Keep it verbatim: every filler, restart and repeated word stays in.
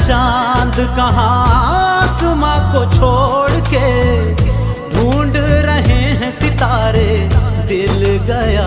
चांद कहाँ आसमां को छोड़ के ढूंढ रहे हैं सितारे, दिल गया